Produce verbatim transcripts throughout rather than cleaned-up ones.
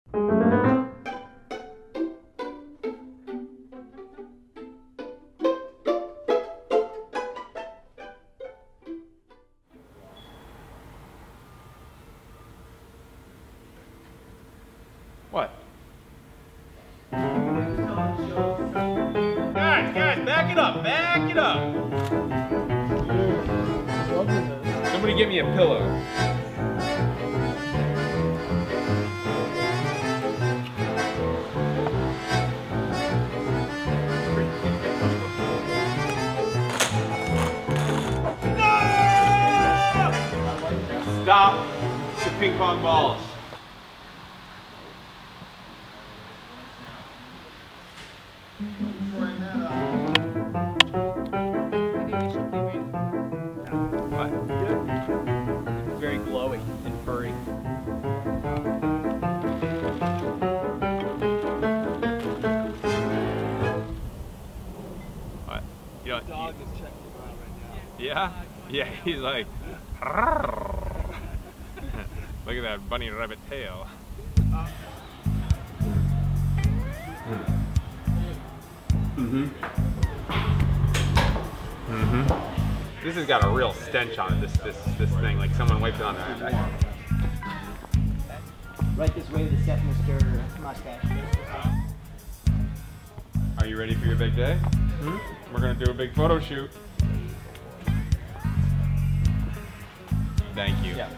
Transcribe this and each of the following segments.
What? Guys, guys, back it up, back it up. Somebody get me a pillow. No! Stop the ping pong balls. Very glowy and furry. What? You know, The dog is checking him out right now. yeah? Yeah, he's like, look at that bunny rabbit tail. Mm-hmm. Mm-hmm. This has got a real stench on it, this this this thing, like someone wiped it on there. Right this way to the set, Mister Mustache. Are you ready for your big day? Hmm? We're gonna do a big photo shoot. Thank you. Yeah.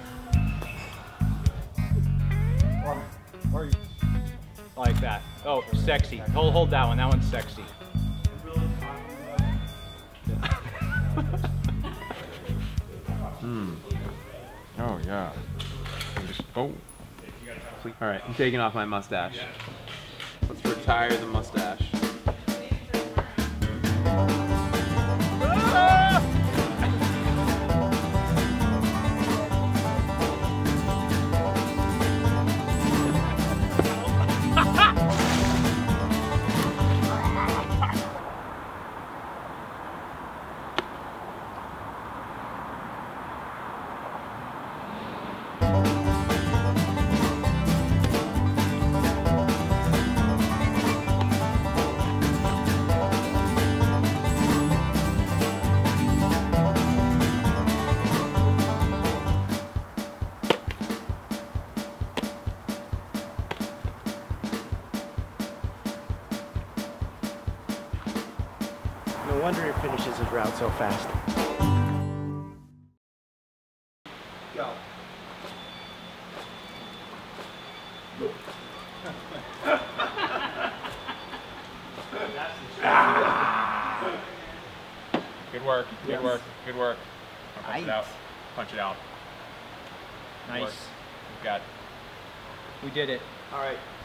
Or, or like that. Oh, sexy. Hold, hold that one. That one's sexy. Hmm. Oh yeah. Oh. All right, I'm taking off my mustache. Let's retire the mustache. No wonder he finishes his route so fast. Go. Good work, good Yes. work, good work. Punch Nice. it out. Punch it out. Good Nice. work. We've got We did it. All right.